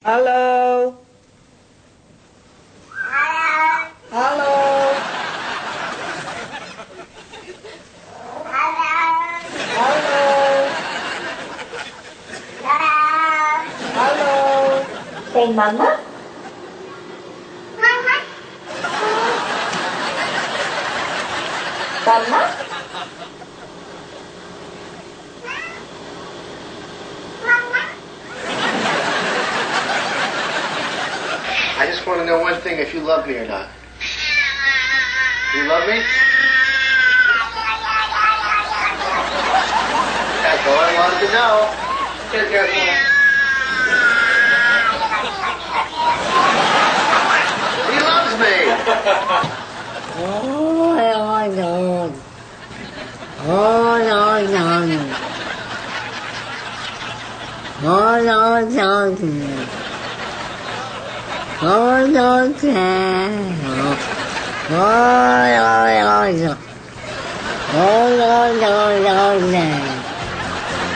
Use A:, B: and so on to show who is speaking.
A: Hallo. Hallo. Hallo. Hallo.
B: Say mama. Mama.
C: I just want to know one thing, if you love me or not. You love me? That's all I wanted to know. Take care, Mom. He loves me.
A: Oh, no. Oh, no, no. Oh, no, no. Oh, no, no. Oh, no, no. Oh, no, no, no.